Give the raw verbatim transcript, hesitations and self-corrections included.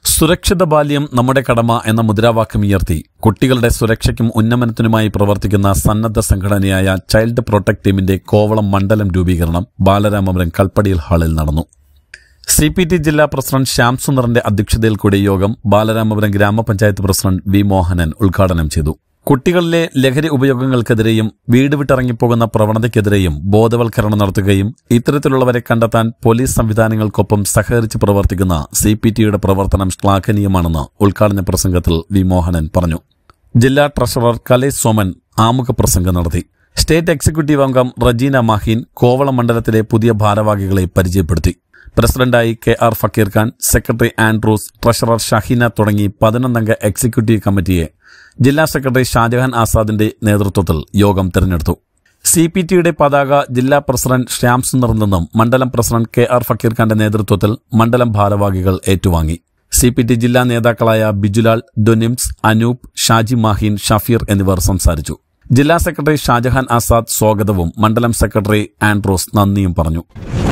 സുരക്ഷിത ബാല്യം നമ്മുടെ കടമ എന്ന മുദ്രാവാക്യമുയർത്തി കുട്ടികളുടെ സുരക്ഷയ്ക്കും ഉന്നമനത്തിനുമായി പ്രവർത്തിക്കുന്ന സന്നദ്ധ സംഘടനയായ ചൈൽഡ് പ്രൊട്ടക്ട് ടീമിന്റെ കോവളം മണ്ഡലം രൂപീകരണം ബാലരാമപുരം കൽപ്പടിയിൽ ഹാളിൽ നടന്നു. സി പി ടി ജില്ലാ പ്രസിഡന്റ് ശ്യാം സുന്ദറിന്റെ അധ്യക്ഷതയിൽ കൂടിയ യോഗം ബാലരാമപുരം ഗ്രാമപഞ്ചായത്ത് പ്രസിഡന്റ് വി മോഹനൻ ഉദ്ഘാടനം ചെയ്തു. കുട്ടികളിലെ ലഹരി ഉപയോഗങ്ങൾക്കെതിരെയും വീട് വിട്ടിറങ്ങിപ്പോകുന്ന പ്രവണതയ്ക്കെതിരെയും ബോധവൽക്കരണം നടത്തുകയും ഇത്തരത്തിലുള്ളവരെ കണ്ടെത്താൻ പോലീസ് സംവിധാനങ്ങൾക്കൊപ്പം സഹകരിച്ച് പ്രവർത്തിക്കുന്ന സി പി ടിയുടെ പ്രവർത്തനം ശ്ലാഘനീയമാണെന്ന് ഉദ്ഘാടന പ്രസംഗത്തിൽ വി മോഹനൻ പറഞ്ഞു. ജില്ലാ ട്രഷറർ കലേഷ് സോമൻ ആമുഖ പ്രസംഗം നടത്തി. സ്റ്റേറ്റ് എക്സിക്യൂട്ടീവ് അംഗം റജീന മാഹീൻ കോവളം മണ്ഡലത്തിലെ പുതിയ ഭാരവാഹികളെ പരിചയപ്പെടുത്തി. പ്രസിഡന്റായി K R Fakir Khan, secretary Andrews, treasurer Shaheena തുടങ്ങി പതിനൊന്നംഗ എക്സിക്യൂട്ടീവ് കമ്മിറ്റിയെ ജില്ലാ സെക്രട്ടറി ഷാജഹാൻ ആസാദിന്റെ നേതൃത്വത്തിൽ യോഗം തെരഞ്ഞെടുത്തു. സി പി ടിയുടെ പതാക ജില്ലാ പ്രസിഡന്റ് ശ്യാം സുന്ദറിൽ നിന്നും മണ്ഡലം പ്രസിഡന്റ് കെ ആർ ഫക്കീർ ഖാന്റെ നേതൃത്വത്തിൽ മണ്ഡലം ഭാരവാഹികൾ ഏറ്റുവാങ്ങി. സി പി ടി ജില്ലാ നേതാക്കളായ ബിജുലാൽ, ഡൊനിംസ്, അനൂപ്, ഷാജി മാഹീൻ, ഷഫീർ എന്നിവർ സംസാരിച്ചു. ജില്ലാ സെക്രട്ടറി ഷാജഹാൻ ആസാദ് സ്വാഗതവും മണ്ഡലം സെക്രട്ടറി ആൻഡ്രോസ് നന്ദിയും പറഞ്ഞു.